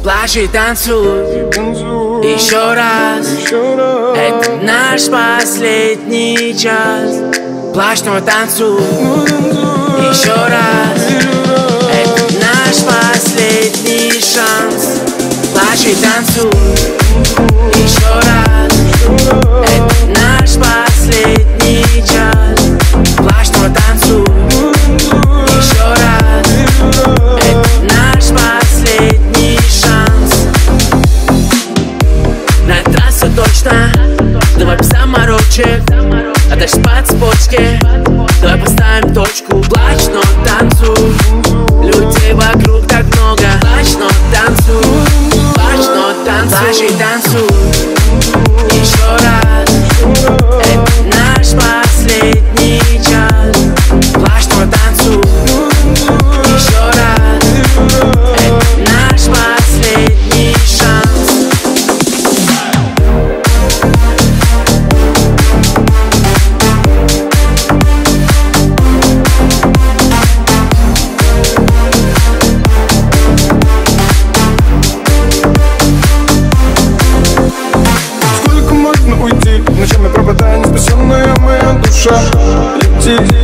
Плачь и танцуй еще раз. Это наш последний час. Плачь, но танцуй еще раз. Это наш последний шанс. Плачь и танцуй еще раз. Это наш последний час. Плачь, но танцуй еще раз. Это наш последний шанс. На трассу точно. Давай без заморочек. А дальше по цепочке. Давай поставим точку. Плачь, но танцуй. Людей вокруг так много. Плачь, но танцуй. Плачь, но танцуй. Плачь и танцуй еще раз. Это наш последний час. Плачь, но танцуй еще раз. Это наш последний шанс. Ночами пропадает неспасенная моя душа. Лети